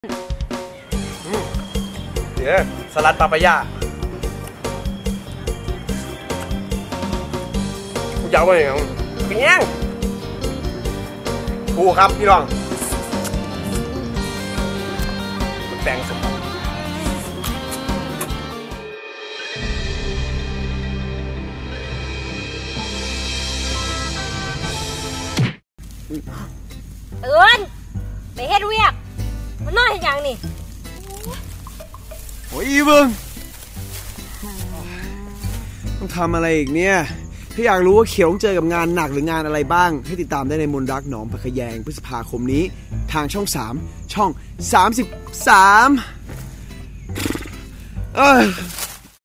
เดี๋ยวสลัดปาปายากูจะเอาไปยังเป็นยังกูครับพี่น้องแบ่งสมตื่นไปเฮ็ดเวียกมันน้อยอย่างนี่โอ้ยเบิ้งต้องทำอะไรอีกเนี่ยถ้าอยากรู้ว่าเขียวต้องเจอกับงานหนักหรืองานอะไรบ้างให้ติดตามได้ในมนรักหนองผักแยงพฤษภาคมนี้ทางช่อง3ช่อง33